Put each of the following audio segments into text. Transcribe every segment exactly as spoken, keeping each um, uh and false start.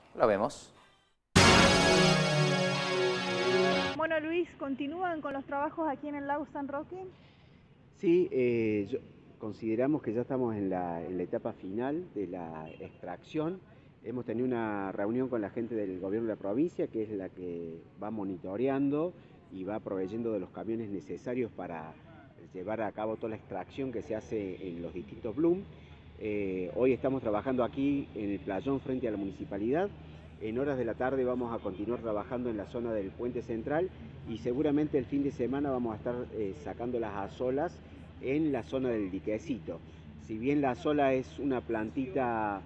Lo vemos. Bueno, Luis, ¿continúan con los trabajos aquí en el lago San Roque? Sí, eh, yo- consideramos que ya estamos en la, en la etapa final de la extracción. Hemos tenido una reunión con la gente del gobierno de la provincia, que es la que va monitoreando y va proveyendo de los camiones necesarios para llevar a cabo toda la extracción que se hace en los distintos bloom. Eh, hoy estamos trabajando aquí en el playón frente a la municipalidad. En horas de la tarde vamos a continuar trabajando en la zona del puente central y seguramente el fin de semana vamos a estar eh, sacando las azolas en la zona del diquecito. Si bien la azola es una plantita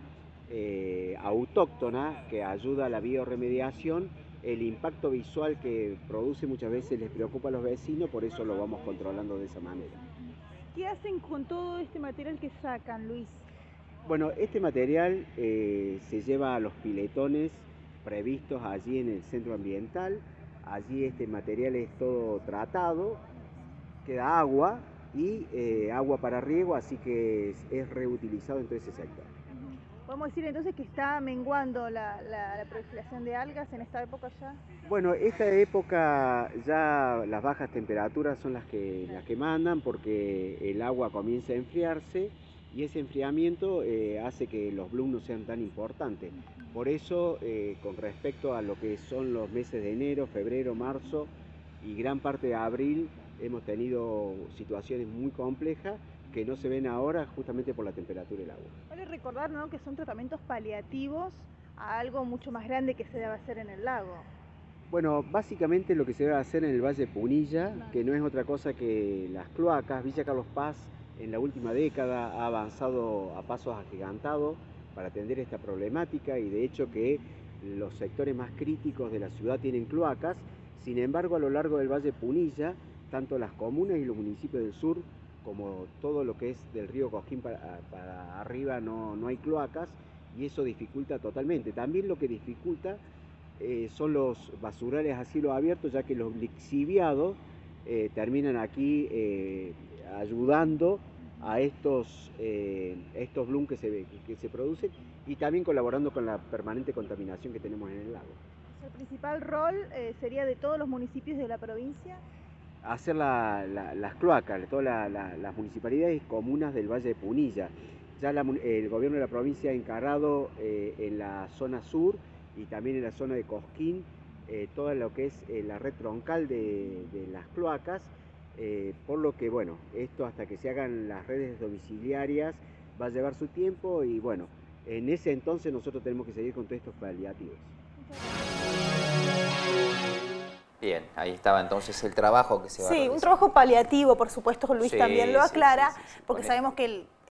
eh, autóctona que ayuda a la biorremediación, el impacto visual que produce muchas veces les preocupa a los vecinos, por eso lo vamos controlando de esa manera. ¿Qué hacen con todo este material que sacan, Luis? Bueno, este material eh, se lleva a los piletones previstos allí en el centro ambiental. Allí este material es todo tratado, queda agua y eh, agua para riego, así que es, es reutilizado en todo ese sector. ¿Podemos decir entonces que está menguando la, la, la proliferación de algas en esta época ya? Bueno, esta época ya las bajas temperaturas son las que, las que mandan porque el agua comienza a enfriarse y ese enfriamiento eh, hace que los bloom no sean tan importantes. Por eso, eh, con respecto a lo que son los meses de enero, febrero, marzo y gran parte de abril, hemos tenido situaciones muy complejas que no se ven ahora justamente por la temperatura del agua. Vale recordar, ¿no?, que son tratamientos paliativos a algo mucho más grande que se debe hacer en el lago. Bueno, básicamente lo que se debe hacer en el Valle Punilla, que no es otra cosa que las cloacas. Villa Carlos Paz en la última década ha avanzado a pasos agigantados para atender esta problemática y de hecho que los sectores más críticos de la ciudad tienen cloacas. Sin embargo, a lo largo del Valle Punilla, tanto las comunas y los municipios del sur como todo lo que es del río Cosquín para, para arriba no, no hay cloacas y eso dificulta totalmente. También lo que dificulta Eh, son los basurales a cielo abierto, ya que los lixiviados eh, terminan aquí eh, ayudando a estos, eh, estos bloom que se, que, que se producen y también colaborando con la permanente contaminación que tenemos en el lago. ¿El principal rol eh, sería de todos los municipios de la provincia? Hacer la, la, las cloacas, todas la, la, las municipalidades y comunas del Valle de Punilla. Ya la, el gobierno de la provincia ha encargado eh, en la zona sur y también en la zona de Cosquín, eh, todo lo que es eh, la red troncal de, de las cloacas, eh, por lo que, bueno, esto hasta que se hagan las redes domiciliarias va a llevar su tiempo y, bueno, en ese entonces nosotros tenemos que seguir con todos estos paliativos. Bien, ahí estaba entonces el trabajo que se va a Sí, realizar. un trabajo paliativo, por supuesto, Luis Sí, también lo sí, aclara, sí, sí, sí, porque con sabemos que el